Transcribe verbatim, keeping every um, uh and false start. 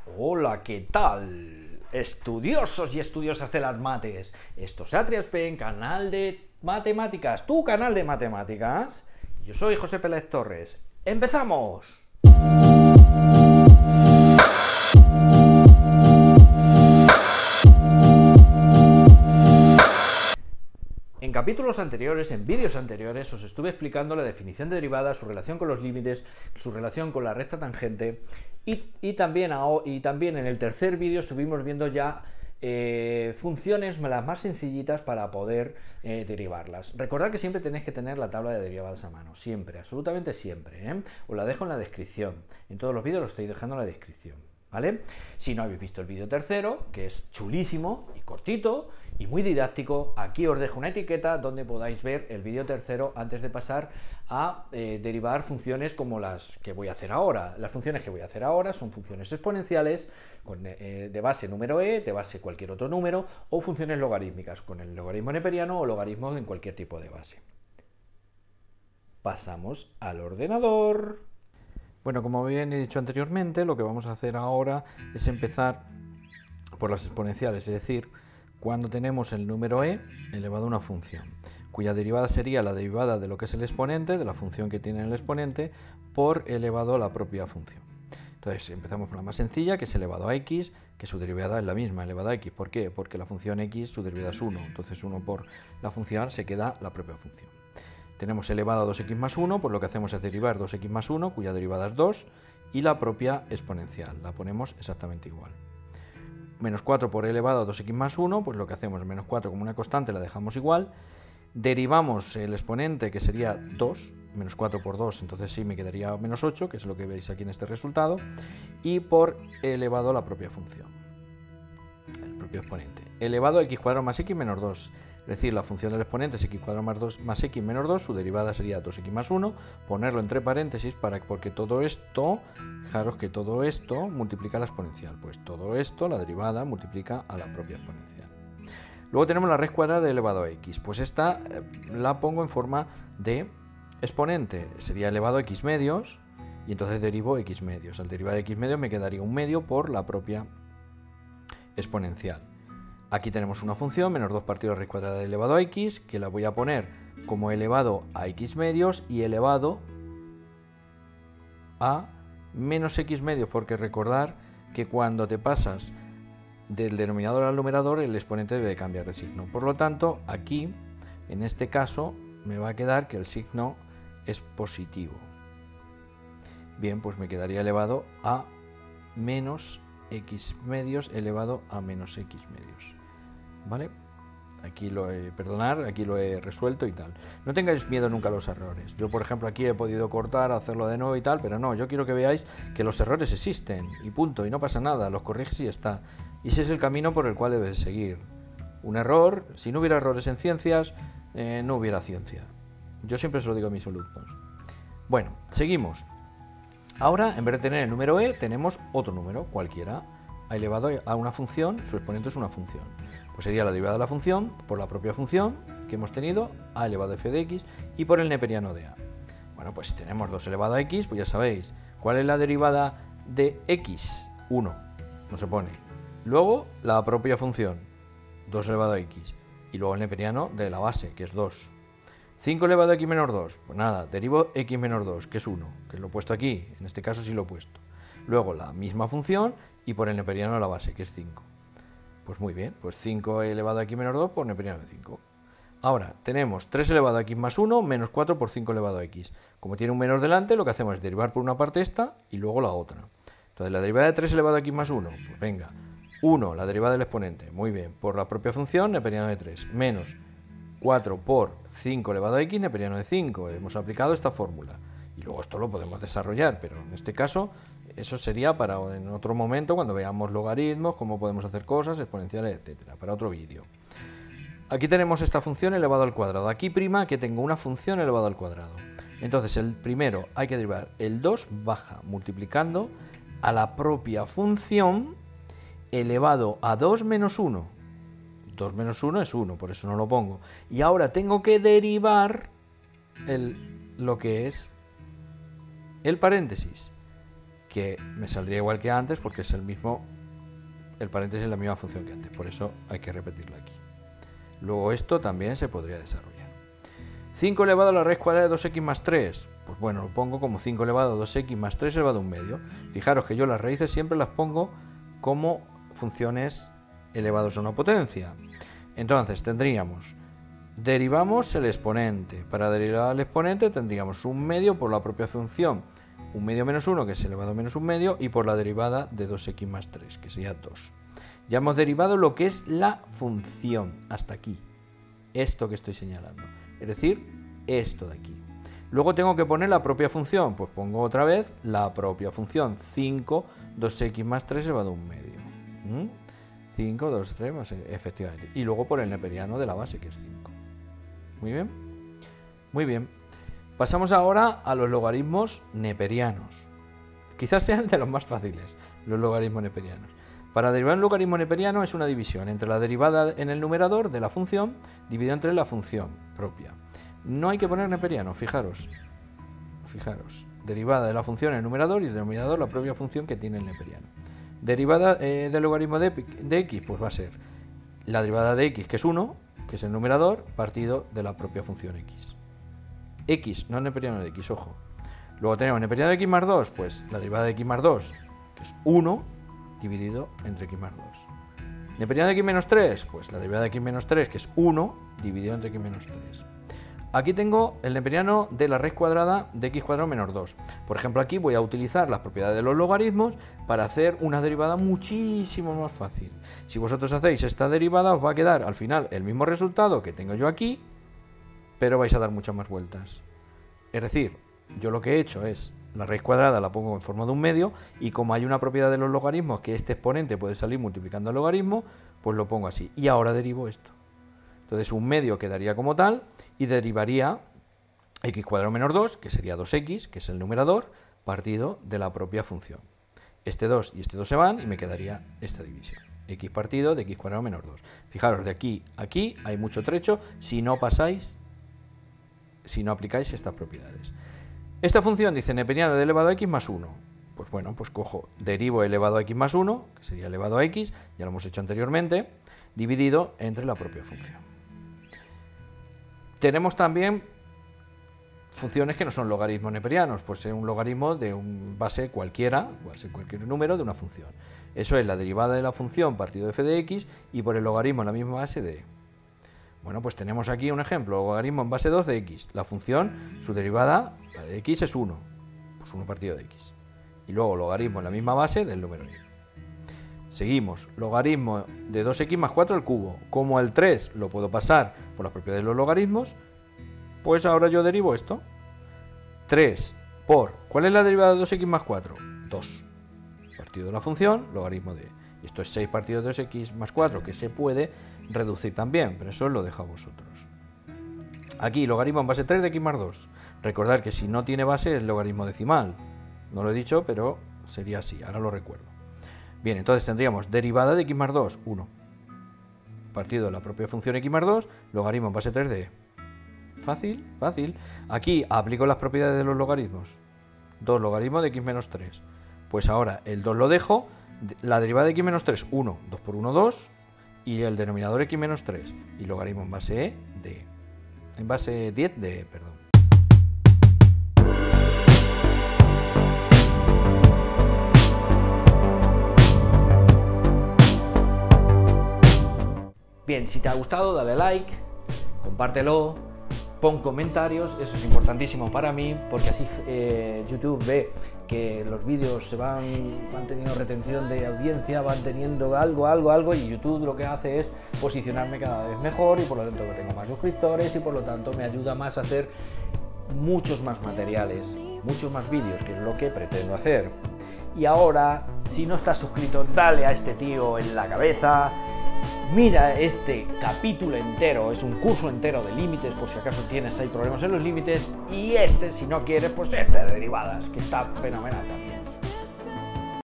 Hola, ¿qué tal? Estudiosos y estudiosas de las mates. Esto es Atriaspen, canal de matemáticas, tu canal de matemáticas. Yo soy José Pérez Torres. ¡Empezamos! En capítulos anteriores, en vídeos anteriores, os estuve explicando la definición de derivadas, su relación con los límites, su relación con la recta tangente y, y, también, y también en el tercer vídeo estuvimos viendo ya eh, funciones las más sencillitas para poder eh, derivarlas. Recordad que siempre tenéis que tener la tabla de derivadas a mano, siempre, absolutamente siempre, ¿eh? Os la dejo en la descripción, en todos los vídeos lo estoy dejando en la descripción, ¿vale? Si no habéis visto el vídeo tercero, que es chulísimo y cortito y muy didáctico, aquí os dejo una etiqueta donde podáis ver el vídeo tercero antes de pasar a eh, derivar funciones como las que voy a hacer ahora. Las funciones que voy a hacer ahora son funciones exponenciales con, eh, de base número e, de base cualquier otro número, o funciones logarítmicas con el logaritmo neperiano o logaritmos en cualquier tipo de base. Pasamos al ordenador. Bueno, como bien he dicho anteriormente, lo que vamos a hacer ahora es empezar por las exponenciales, es decir, cuando tenemos el número e elevado a una función, cuya derivada sería la derivada de lo que es el exponente, de la función que tiene el exponente, por elevado a la propia función. Entonces empezamos por la más sencilla, que es elevado a x, que su derivada es la misma, elevado a x. ¿Por qué? Porque la función x, su derivada es uno, entonces uno por la función se queda la propia función. Tenemos elevado a dos x más uno, pues lo que hacemos es derivar dos x más uno, cuya derivada es dos, y la propia exponencial, la ponemos exactamente igual. Menos cuatro por elevado a dos x más uno, pues lo que hacemos es menos cuatro como una constante, la dejamos igual. Derivamos el exponente, que sería dos, menos cuatro por dos, entonces sí me quedaría menos ocho, que es lo que veis aquí en este resultado, y por elevado a la propia función, el propio exponente. Elevado a x cuadrado más x menos dos. Es decir, la función del exponente es x cuadrado más, dos, más x menos dos, su derivada sería dos x más uno, ponerlo entre paréntesis para, porque todo esto, fijaros que todo esto multiplica la exponencial, pues todo esto, la derivada, multiplica a la propia exponencial. Luego tenemos la raíz cuadrada de elevado a x, pues esta eh, la pongo en forma de exponente, sería elevado a x medios, y entonces derivo x medios. Al derivar x medios me quedaría un medio por la propia exponencial. Aquí tenemos una función, menos dos partido raíz cuadrada de elevado a x, que la voy a poner como elevado a x medios y elevado a menos x medios, porque recordar que cuando te pasas del denominador al numerador, el exponente debe cambiar de signo. Por lo tanto, aquí, en este caso, me va a quedar que el signo es positivo. Bien, pues me quedaría elevado a menos x medios elevado a menos x medios. ¿Vale? Aquí lo he, perdonar, aquí lo he resuelto y tal. No tengáis miedo nunca a los errores. Yo, por ejemplo, aquí he podido cortar, hacerlo de nuevo y tal, pero no, yo quiero que veáis que los errores existen y punto, y no pasa nada, los corriges y ya está. Y ese es el camino por el cual debes seguir. Un error, si no hubiera errores en ciencias, eh, no hubiera ciencia. Yo siempre se lo digo a mis alumnos. Bueno, seguimos. Ahora, en vez de tener el número e, tenemos otro número, cualquiera, elevado a una función, su exponente es una función. Pues sería la derivada de la función por la propia función que hemos tenido, a elevado a f de x, y por el neperiano de a. Bueno, pues si tenemos dos elevado a x, pues ya sabéis, ¿cuál es la derivada de x? uno, no se pone. Luego, la propia función, dos elevado a x, y luego el neperiano de la base, que es dos. cinco elevado a x menos dos, pues nada, derivo x menos dos, que es uno, que lo he puesto aquí, en este caso sí lo he puesto. Luego la misma función y por el neperiano de la base, que es cinco. Pues muy bien, pues cinco elevado a x menos dos por neperiano de cinco. Ahora, tenemos tres elevado a x más uno menos cuatro por cinco elevado a x. Como tiene un menos delante, lo que hacemos es derivar por una parte esta y luego la otra. Entonces, la derivada de tres elevado a x más uno, pues venga, uno, la derivada del exponente, muy bien, por la propia función, neperiano de tres, menos cuatro por cinco elevado a x, neperiano de cinco. Hemos aplicado esta fórmula. Y luego esto lo podemos desarrollar, pero en este caso eso sería para en otro momento, cuando veamos logaritmos, cómo podemos hacer cosas, exponenciales, etcétera, para otro vídeo. Aquí tenemos esta función elevado al cuadrado. Aquí prima que tengo una función elevado al cuadrado. Entonces el primero hay que derivar el dos baja multiplicando a la propia función elevado a dos menos uno. dos menos uno es uno, por eso no lo pongo. Y ahora tengo que derivar el, lo que es el paréntesis. que me saldría igual que antes porque es el mismo, el paréntesis es la misma función que antes, por eso hay que repetirlo aquí. Luego esto también se podría desarrollar. cinco elevado a la raíz cuadrada de dos equis más tres, pues bueno, lo pongo como cinco elevado a dos equis más tres elevado a un medio. Fijaros que yo las raíces siempre las pongo como funciones elevados a una potencia. Entonces tendríamos, derivamos el exponente. Para derivar el exponente tendríamos un medio por la propia función, un medio menos uno, que es elevado a menos un medio, y por la derivada de dos equis más tres, que sería dos. Ya hemos derivado lo que es la función, hasta aquí, esto que estoy señalando, es decir, esto de aquí. Luego tengo que poner la propia función, pues pongo otra vez la propia función, cinco, dos equis más tres elevado a un medio. ¿Mm? cinco, dos, tres, más, efectivamente. Y luego por el neperiano de la base, que es cinco. Muy bien. Muy bien. Pasamos ahora a los logaritmos neperianos. Quizás sean de los más fáciles, los logaritmos neperianos. Para derivar un logaritmo neperiano es una división entre la derivada en el numerador de la función dividido entre la función propia. No hay que poner neperiano, fijaros. Fijaros. Derivada de la función en el numerador y el denominador la propia función que tiene el neperiano. Derivada eh, del logaritmo de, de x, pues va a ser la derivada de x, que es uno, que es el numerador, partido de la propia función x. X, no neperiano de x, ojo. Luego tenemos neperiano de x más dos, pues la derivada de x más dos, que es uno, dividido entre x más dos. Neperiano de x menos tres, pues la derivada de x menos tres, que es uno, dividido entre x menos tres. Aquí tengo el neperiano de la raíz cuadrada de x cuadrado menos dos. Por ejemplo, aquí voy a utilizar las propiedades de los logaritmos para hacer una derivada muchísimo más fácil. Si vosotros hacéis esta derivada, os va a quedar al final el mismo resultado que tengo yo aquí, pero vais a dar muchas más vueltas. Es decir, yo lo que he hecho es, la raíz cuadrada la pongo en forma de un medio, y como hay una propiedad de los logaritmos que este exponente puede salir multiplicando el logaritmo, pues lo pongo así. Y ahora derivo esto. Entonces un medio quedaría como tal y derivaría x cuadrado menos dos, que sería dos equis, que es el numerador, partido de la propia función. Este dos y este dos se van y me quedaría esta división. X partido de x cuadrado menos dos. Fijaros, de aquí a aquí hay mucho trecho si no pasáis, si no aplicáis estas propiedades. Esta función dice neperiano de elevado a x más uno. Pues bueno, pues cojo, derivo elevado a x más uno, que sería elevado a x, ya lo hemos hecho anteriormente, dividido entre la propia función. Tenemos también funciones que no son logaritmos neperianos, pues es un logaritmo de un base cualquiera, puede ser cualquier número de una función. Eso es la derivada de la función partido de f de x y por el logaritmo en la misma base de e. Bueno, pues tenemos aquí un ejemplo, logaritmo en base dos de x. La función, su derivada, la de x es uno, pues uno partido de x. Y luego logaritmo en la misma base del número y. Seguimos, logaritmo de dos equis más cuatro al cubo. Como el tres lo puedo pasar por las propiedades de los logaritmos, pues ahora yo derivo esto. tres por, ¿cuál es la derivada de dos equis más cuatro? dos. Partido de la función, logaritmo de... Y esto es seis partido de dos equis más cuatro, que se puede reducir también, pero eso lo dejo a vosotros. Aquí, logaritmo en base tres de x más dos. Recordad que si no tiene base es logaritmo decimal. No lo he dicho, pero sería así, ahora lo recuerdo. Bien, entonces tendríamos derivada de x más dos, uno. Partido de la propia función x más dos, logaritmo en base tres de e. Fácil, fácil. Aquí aplico las propiedades de los logaritmos. dos logaritmo de x menos tres. Pues ahora el dos lo dejo, la derivada de x menos tres, uno. dos por uno, dos. Y el denominador x menos tres. Y logaritmo en base e de e. En base diez de e, perdón. Bien, si te ha gustado, dale like, compártelo, pon comentarios, eso es importantísimo para mí, porque así eh, YouTube ve que los vídeos se van, van teniendo retención de audiencia, van teniendo algo, algo, algo, y YouTube lo que hace es posicionarme cada vez mejor y por lo tanto tengo más suscriptores y por lo tanto me ayuda más a hacer muchos más materiales, muchos más vídeos, que es lo que pretendo hacer. Y ahora, si no estás suscrito, dale a este tío en la cabeza. Mira este capítulo entero, es un curso entero de límites, por si acaso tienes ahí problemas en los límites, y este, si no quieres, pues este de derivadas, que está fenomenal también.